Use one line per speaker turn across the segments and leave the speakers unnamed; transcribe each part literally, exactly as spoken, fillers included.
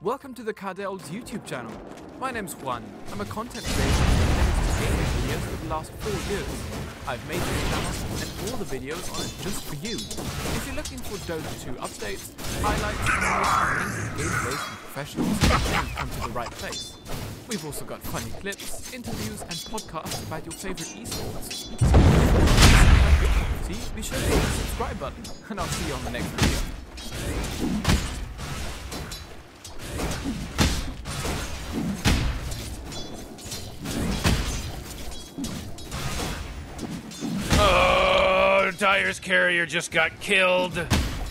Welcome to the Cardell's YouTube channel. My name's Juan. I'm a content creator dedicated to gaming videos for the last four years. I've made this channel and all the videos on it just for you. If you're looking for Dota two updates, highlights, and the most amazing gameplays from professionals, then you've come to the right place. We've also got funny clips, interviews, and podcasts about your favorite esports. So if you want to see my cup of tea, be sure to hit the subscribe button, and I'll see you on the next video.
Oh, Dyer's carrier just got killed.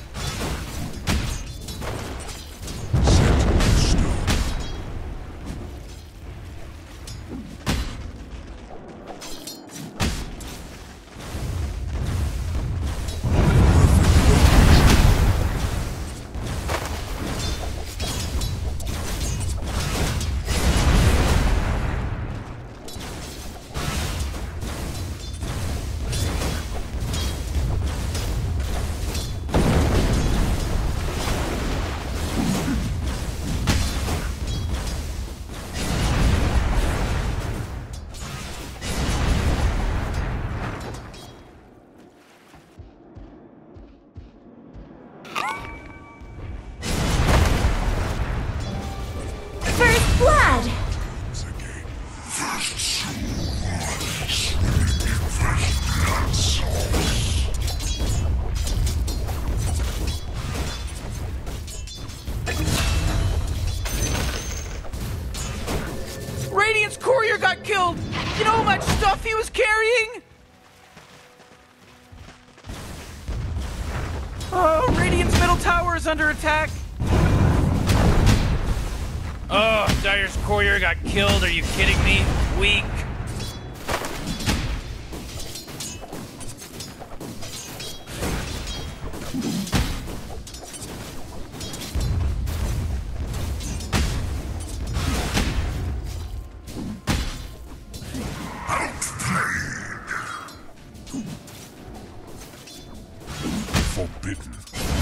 Radiant's courier got killed! You know how much stuff he was carrying? Oh, Radiant's middle tower is under attack.
Oh, Dyer's courier got killed. Are you kidding me? Weak.
Forbidden.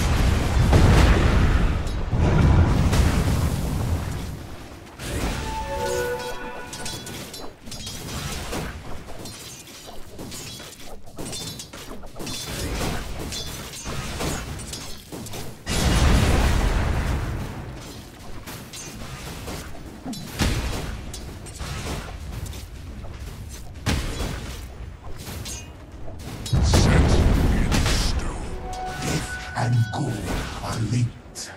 And gold are linked.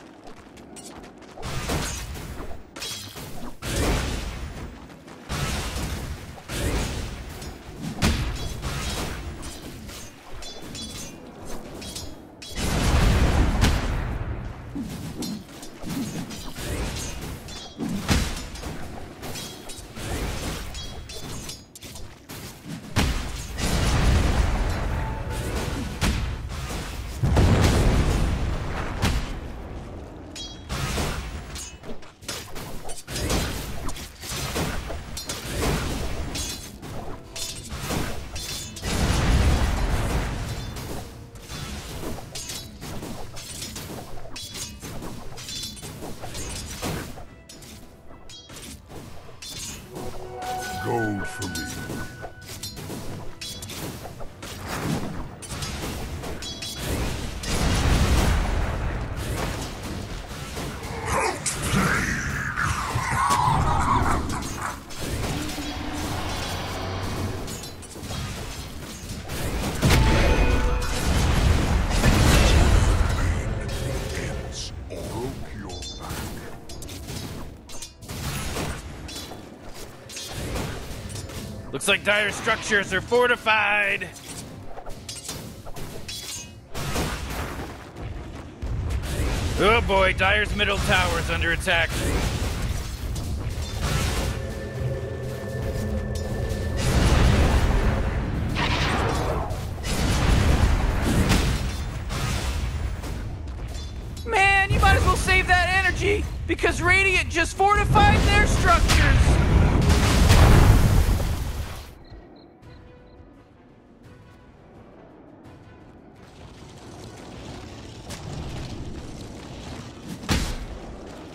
Gold for me.
Looks like Dyer's structures are fortified. Oh boy, Dyer's middle tower is under attack.
Man, you might as well save that energy, because Radiant just fortified their structures!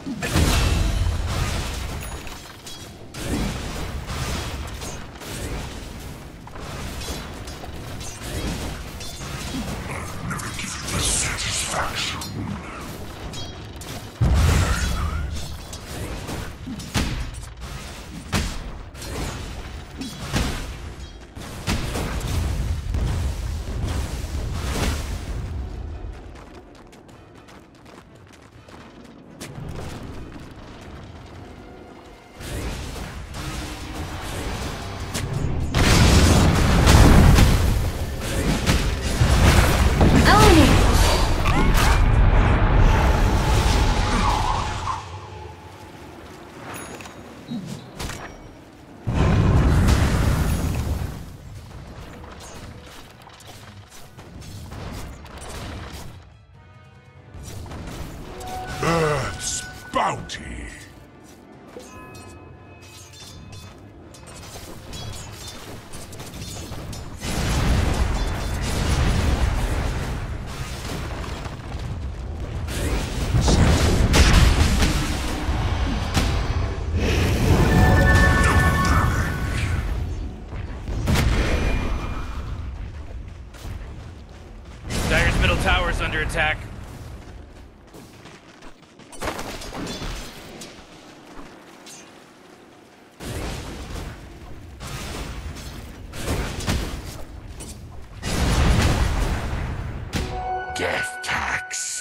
Earth's bounty.
Dire's middle tower's under attack.
Death tax.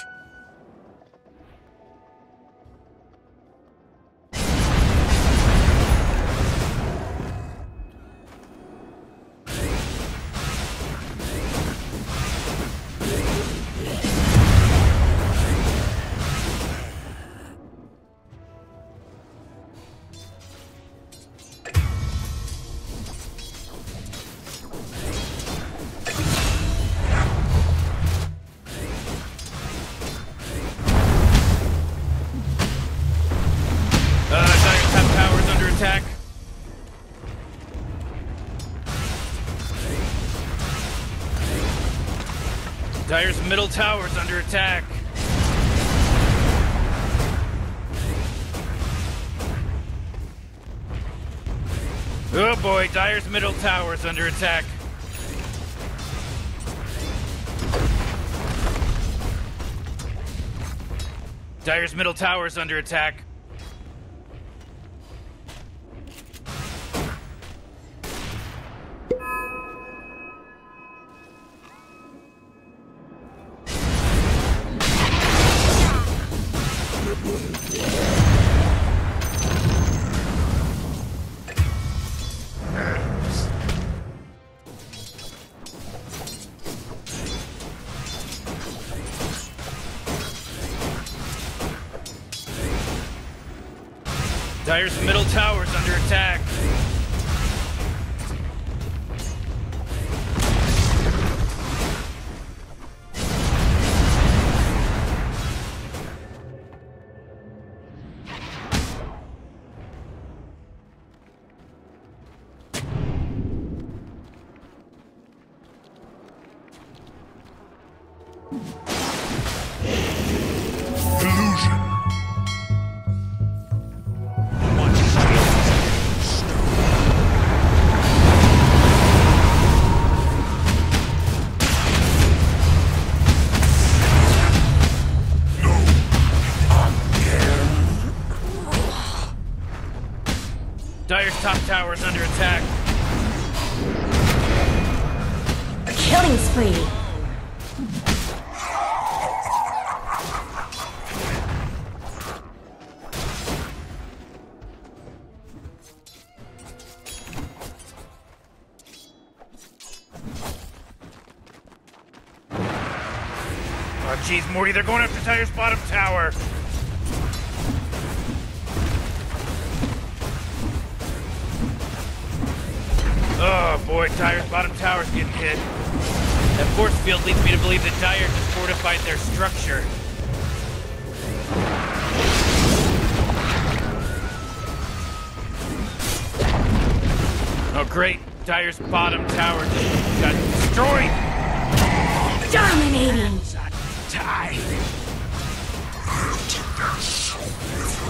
Attack. Dire's middle tower's under attack. Oh boy, Dire's middle tower's under attack. Dire's middle tower's under attack. Dire's middle tower's under attack.
Illusion.
Dire's top tower's under attack.
A killing spree.
Oh jeez, Morty, they're going after Dire's bottom tower. Oh boy, Dire's bottom tower's getting hit. That force field leads me to believe that Dire just fortified their structure. Oh great, Dire's bottom tower just got destroyed!
Dominating!
Die. I'll take their soul with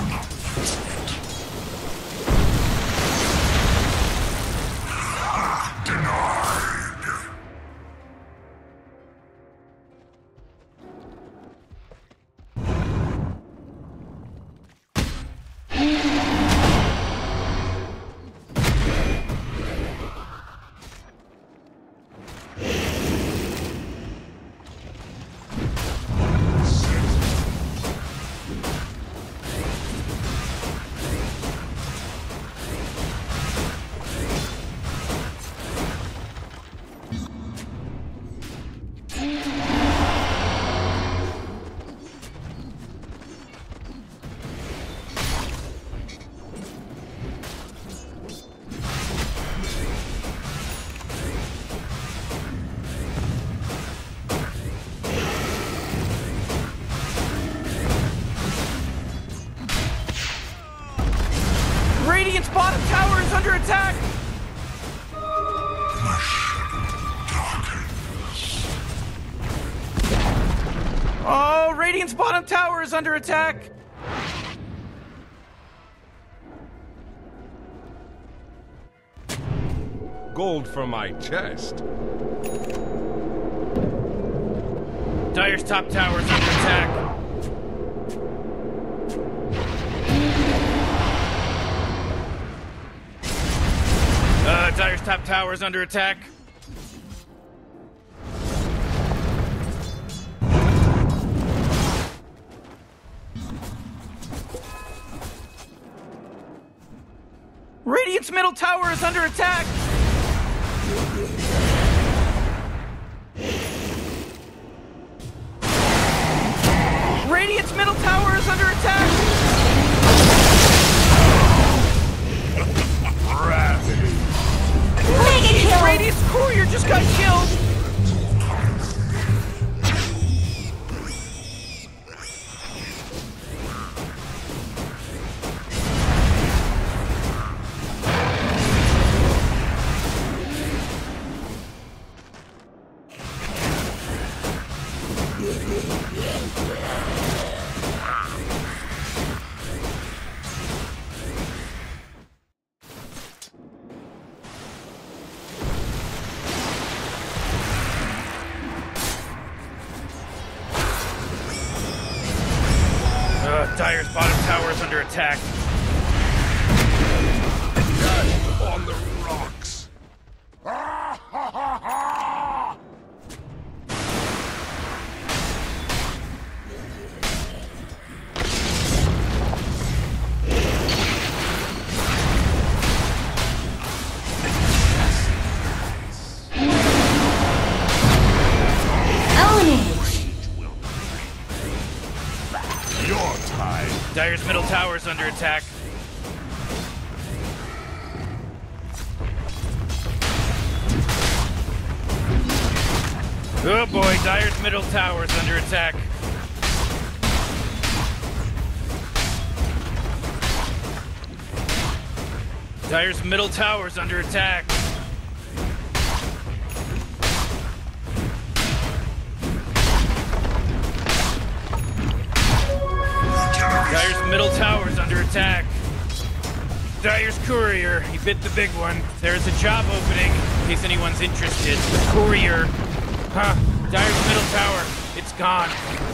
Radiant's bottom tower is under attack! Oh, Radiant's bottom tower is under attack!
Gold from my chest.
Dire's top tower is under attack. Uh, Dire's top tower is under attack.
Radiant's middle tower is under attack! Radiant's middle tower is under attack!
Mega kill!
Radiant's courier just got killed!
Dire's bottom tower is under attack.
On the rocks. Ah, ha, ha, ha! Your time.
Dire's middle tower is under attack. Oh boy, Dire's middle tower is under attack. Dire's middle tower is under attack. Dire's middle tower is under attack. Dire's courier, he bit the big one. There's a job opening, in case anyone's interested. Courier. Huh, Dire's middle tower, it's gone.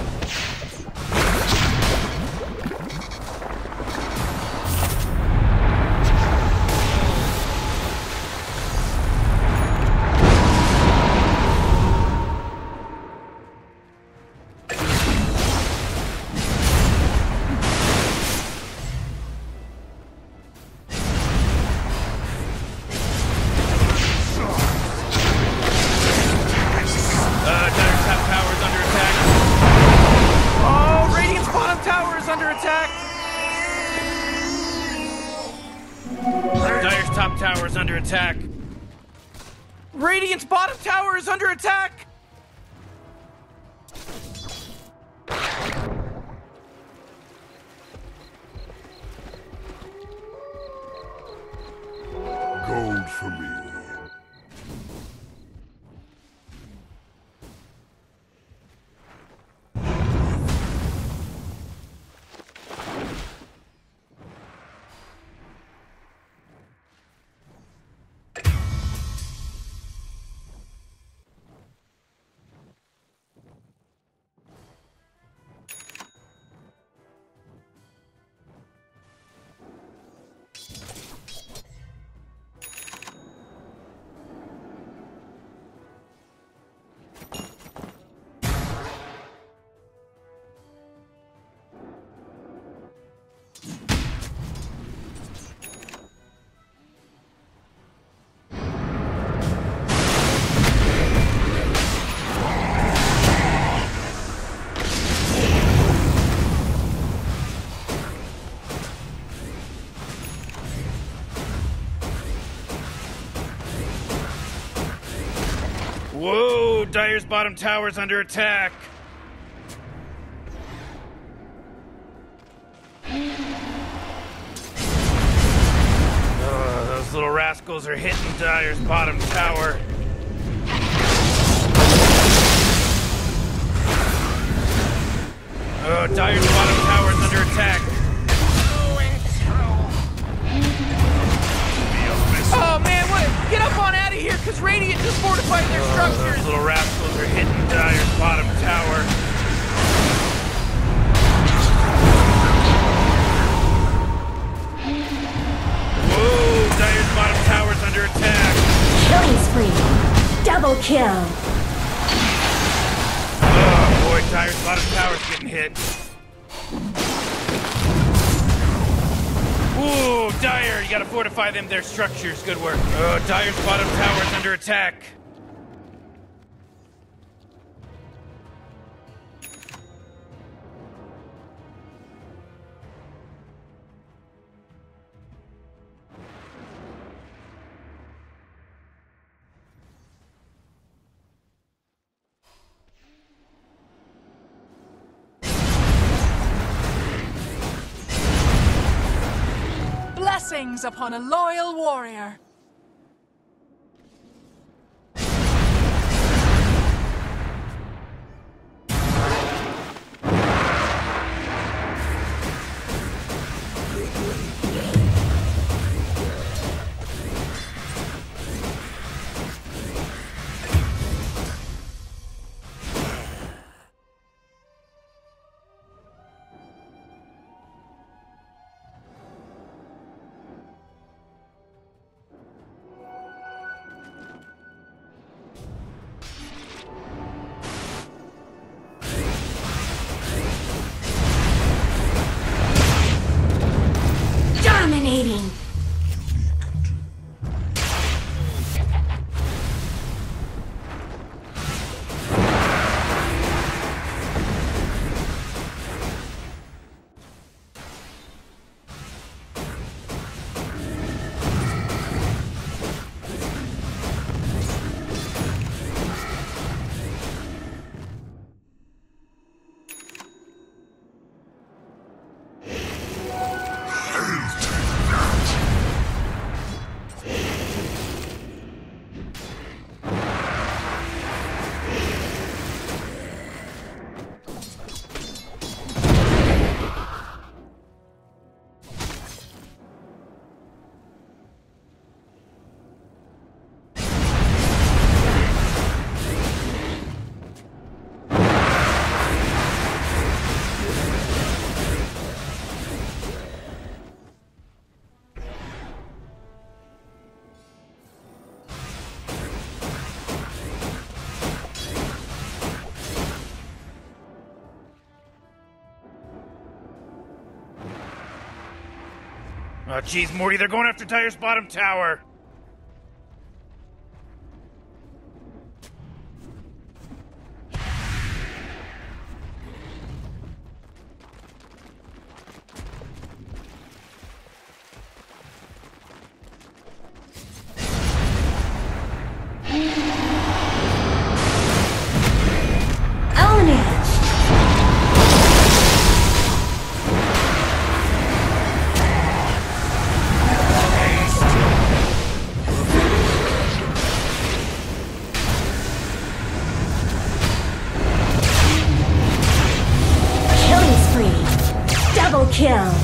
Tower is under attack.
Radiant's bottom tower is under attack!
Gold for me.
Whoa, Dire's bottom tower is under attack. rascals are hitting Dire's bottom tower. Oh, Dire's bottom tower is under attack.
Oh man, what? Get up on out of here, cause Radiant just fortified their
Oh,
structures.
those little rascals are hitting Dire's bottom tower. Whoa, Dire's bottom tower's under attack.
Killing spree. Double kill.
Oh boy, Dire's bottom tower's getting hit. Ooh, Dire, you gotta fortify them, their structures. Good work. Oh, Dire's bottom tower is under attack.
Blessings upon a loyal warrior.
Dominating.
Oh, jeez, Morty, they're going after Dire's bottom tower.
Double kill.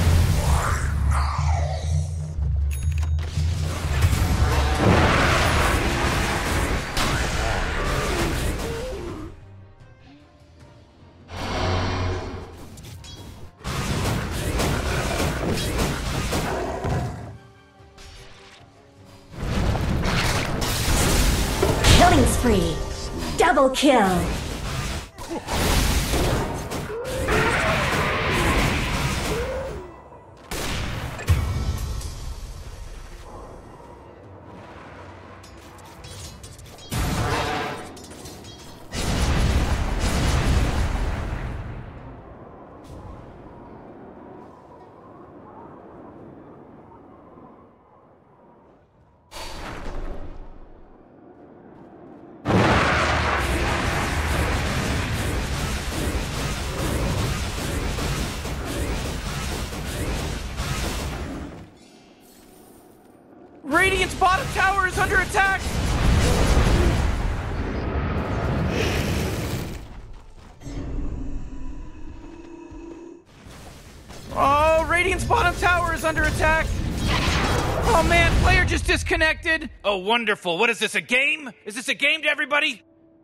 Killing spree. Double kill.
Radiant's bottom tower is under attack! Oh, Radiant's bottom tower is under attack! Oh man, player just disconnected!
Oh, wonderful. What is this, a game? Is this a game to everybody?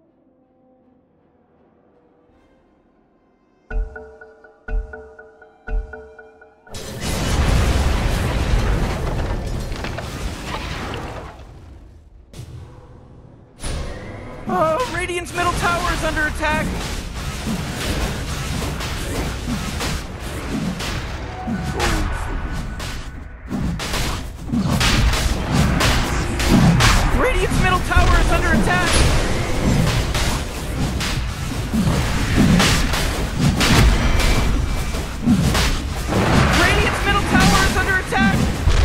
Oh, Radiant's middle tower is under attack! Radiant's middle tower is under attack! Radiant's middle tower is under attack!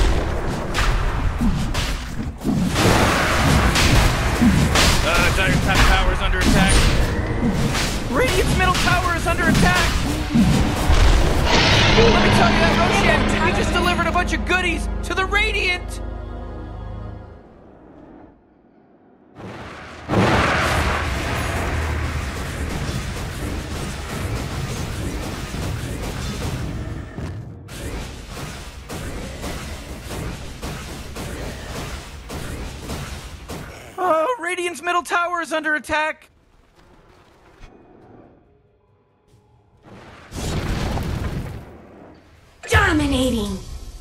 Uh, Dire's top tower is under attack.
Radiant's middle tower is under attack! Let me tell you that, Roshan, you just delivered a bunch of goodies to the Radiant! Oh, Radiant's middle tower is under attack!
Dominating.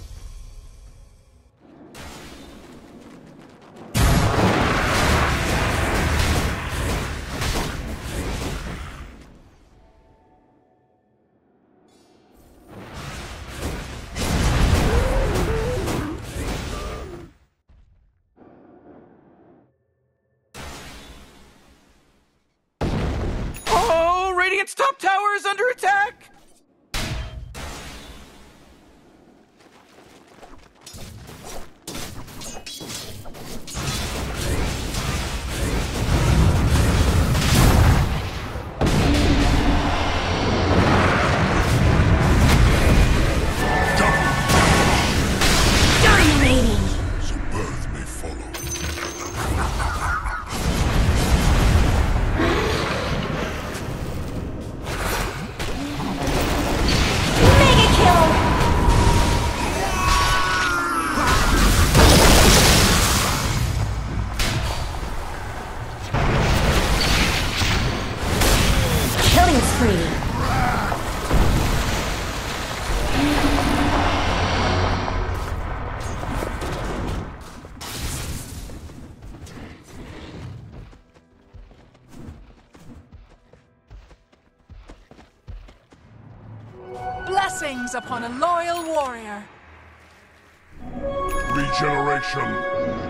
Oh, Radiant's top tower is under attack!
Dominating.
So birth may follow.
Mega kill. Killing spree.
Blessings upon a loyal warrior.
Regeneration.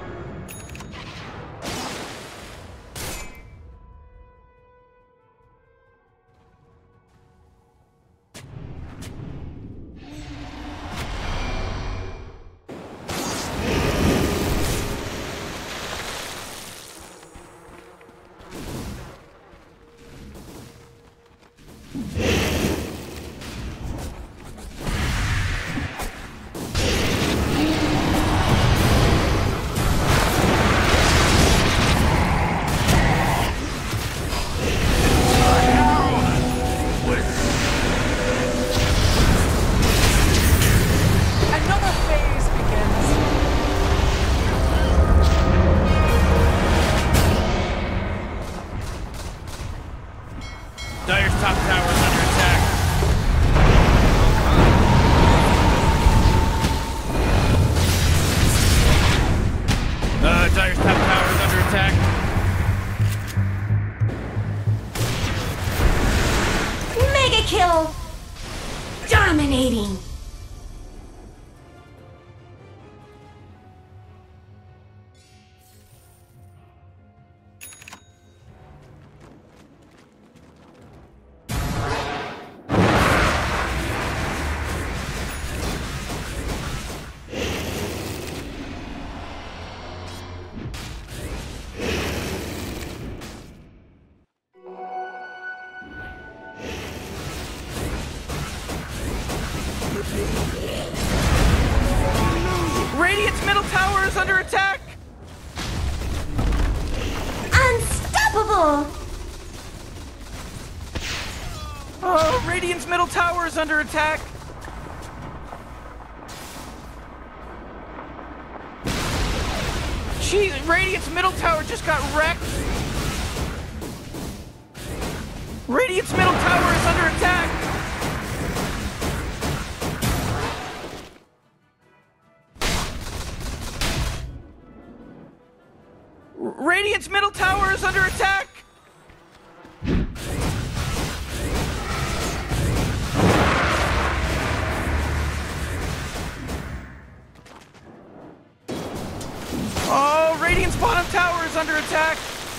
Another phase begins.
Dire's top tower is under attack. Uh, Dire's top tower is under attack.
Mega kill. Dominating.
Radiant's middle tower is under attack!
Unstoppable!
Oh, Radiant's middle tower is under attack! Jeez, Radiant's middle tower just got wrecked! Radiant's middle tower is under attack! Radiant's middle tower is under attack! Oh, Radiant's bottom tower is under attack!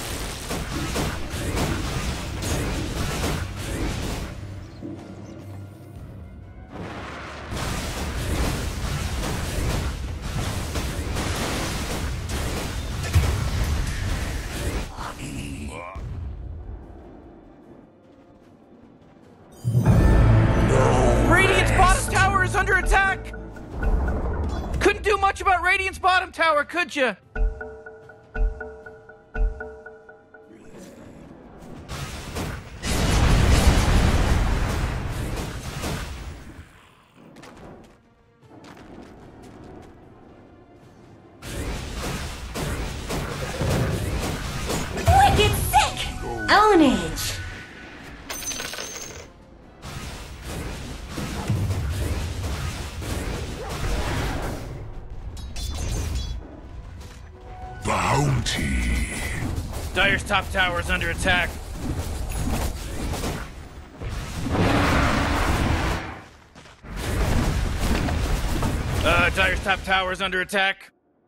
Radiant's bottom tower is under attack! Couldn't do much about Radiant's bottom tower, could ya?
Wicked sick! Ownage!
Bounty.
Dire's top tower is under attack. Uh, Dire's top tower is under attack.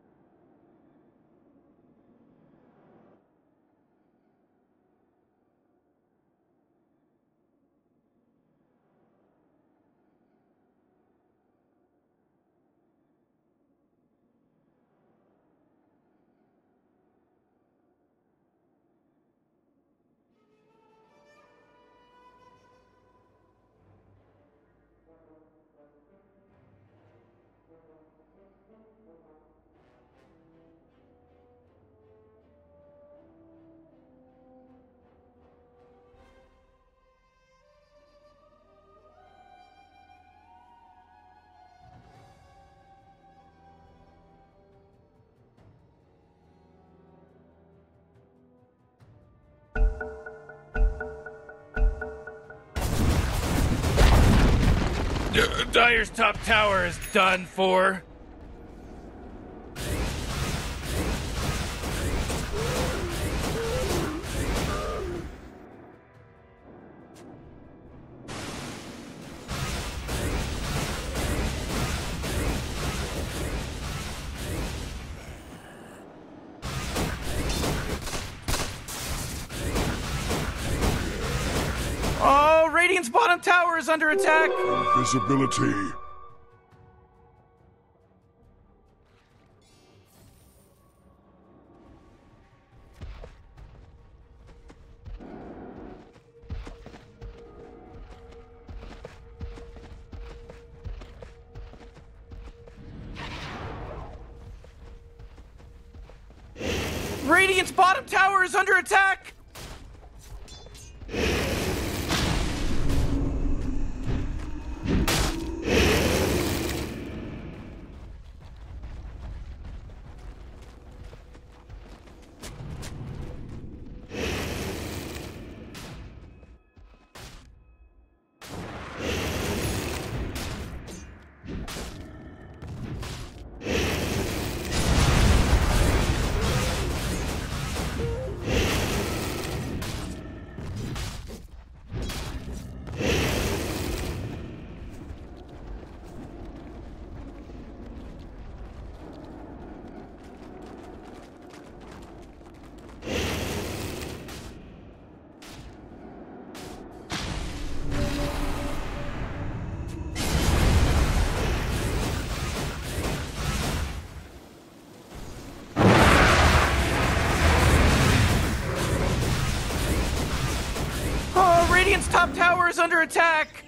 Dire's top tower is done for.
Oh, Radiant's bottom tower is under attack!
Invisibility.
Radiant's bottom tower is under attack! Oh, Radiant's top tower is under attack!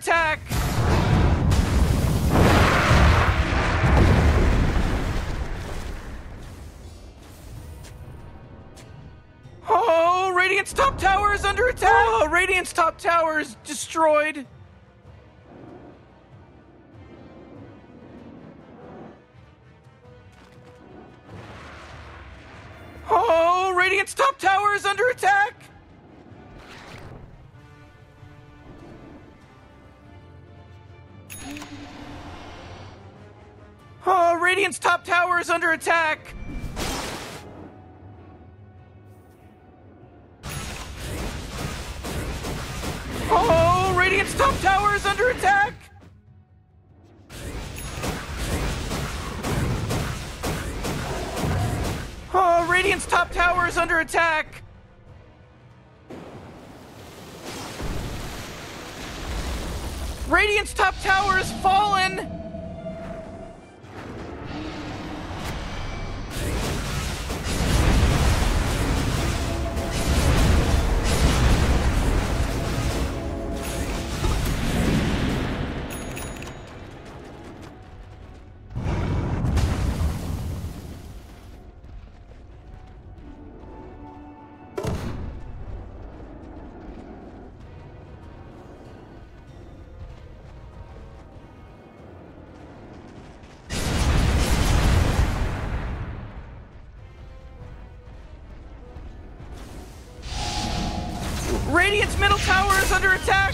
attack! Oh, Radiant's top tower is under attack! Oh, Radiant's top tower is destroyed! Oh, Radiant's top tower is under attack! Oh, Radiant's top tower is under attack! Oh, Radiant's top tower is under attack! Oh, Radiant's top tower is under attack! Radiant's top tower has fallen! Radiant's middle tower is under attack!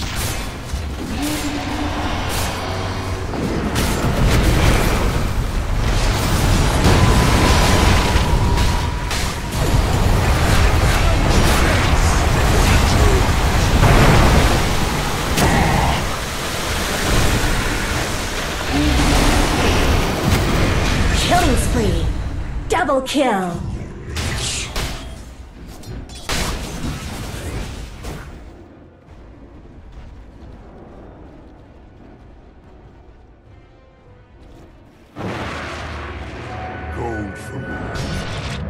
Killing spree. Double kill.
Gold for me.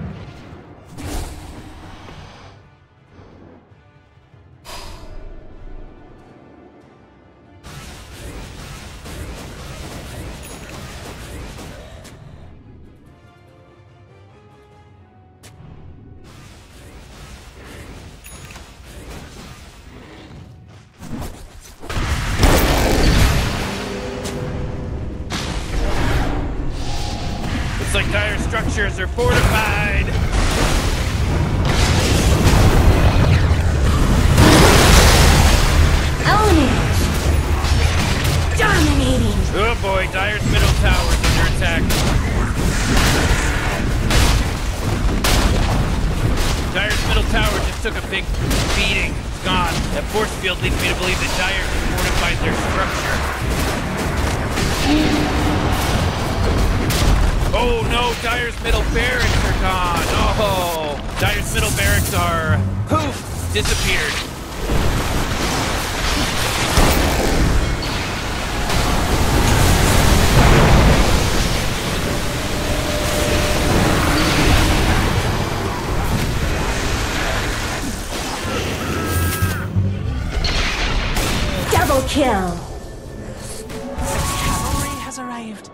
Looks like dire structures are fortified.
Own it. Dominating.
Oh boy, Dire's middle tower is under attack. Dire's middle tower just took a big beating. It's gone. That force field leads me to believe that Dire fortified their structure. Oh no, Dire's middle barracks are gone. Oh, Dire's middle barracks are, poof, disappeared.
Double kill.
Cavalry has arrived.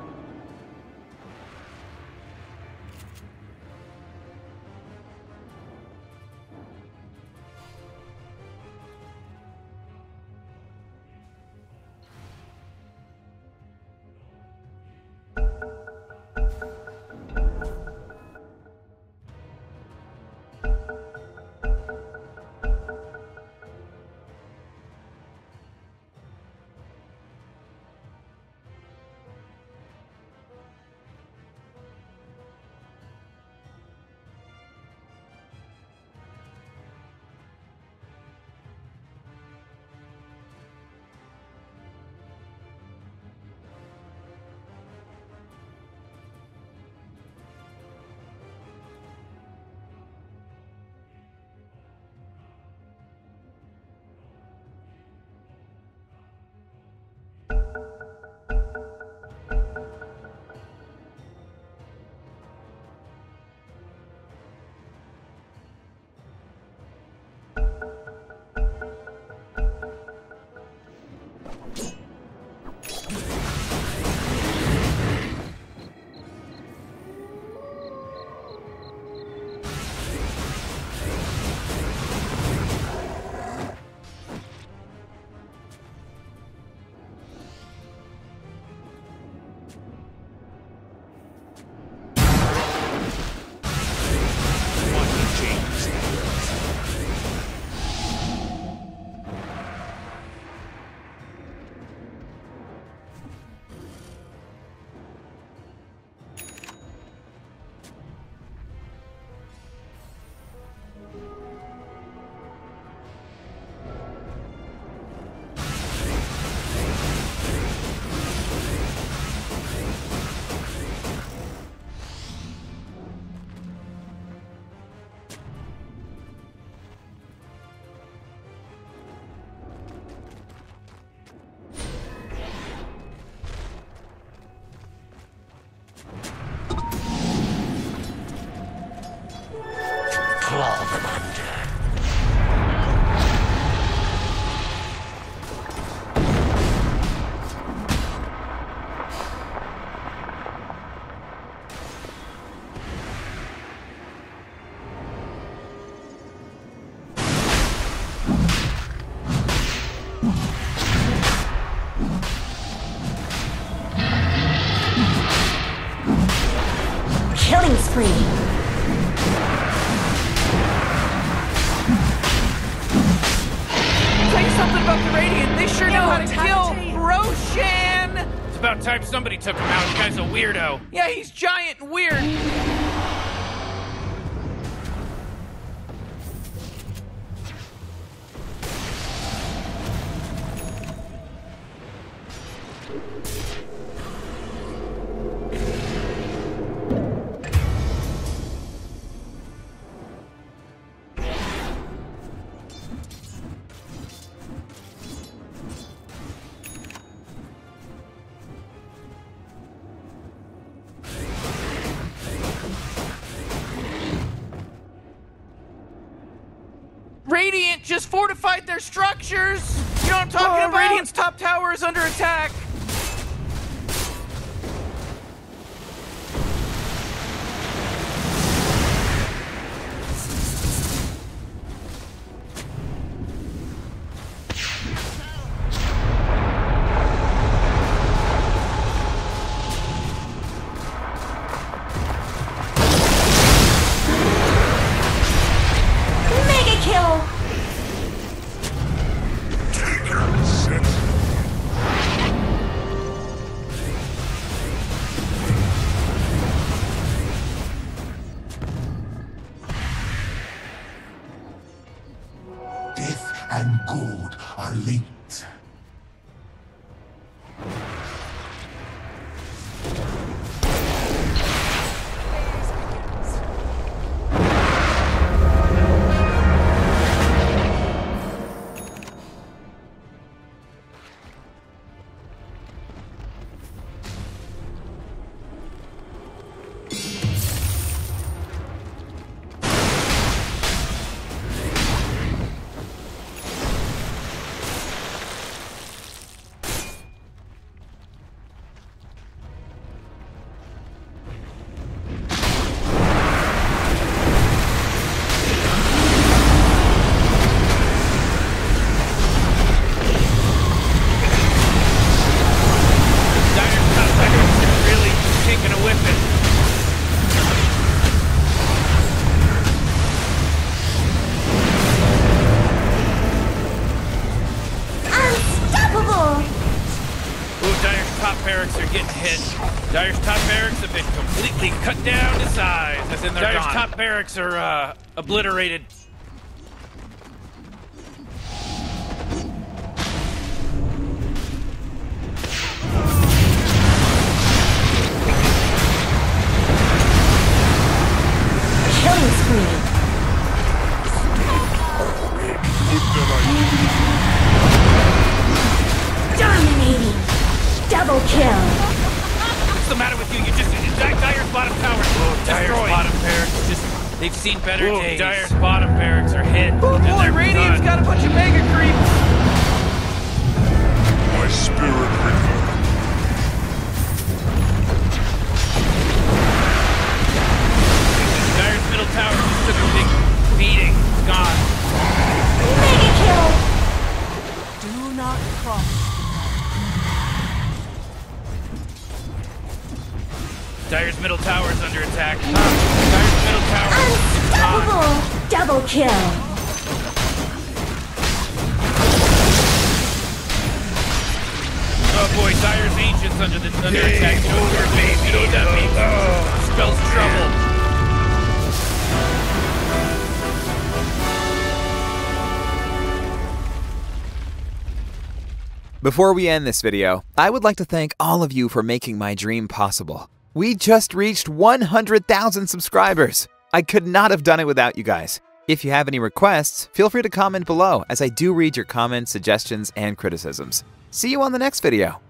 spree.
Tell you something about the Radiant. They sure know how to
Immortality.
kill Roshan.
It's about time somebody took him out. The guy's a weirdo.
Yeah, he's giant and weird. Radiant just fortified their structures. You know what I'm talking
Oh,
about?
Radiant's
top tower is under attack.
Mega kill!
Death and gold are linked.
barracks are getting hit. Dire's top barracks have been completely cut down to size. As in they're Dire's gone. top barracks are uh, obliterated.
Killing spree. Dominating. Double kill.
What's the matter with you? You just Di- Dire's bottom tower. Whoa, Dire's destroyed. bottom barracks just they've seen better Whoa, days. Dire's bottom barracks are hit.
Oh boy, Radiant's got a bunch of mega creeps.
My spirit returns.
Dire's middle tower just took a big beating. It's gone.
Mega kill.
Do not cross.
Dire's middle tower is under attack. Dire's middle tower is gone.
Unstoppable. Double kill.
Oh boy, Dire's Ancient's under the under attack. You know what that means? You know what that means? Oh, spells trouble.
Before we end this video, I would like to thank all of you for making my dream possible. We just reached one hundred thousand subscribers. I could not have done it without you guys. If you have any requests, feel free to comment below, as I do read your comments, suggestions, and criticisms. See you on the next video.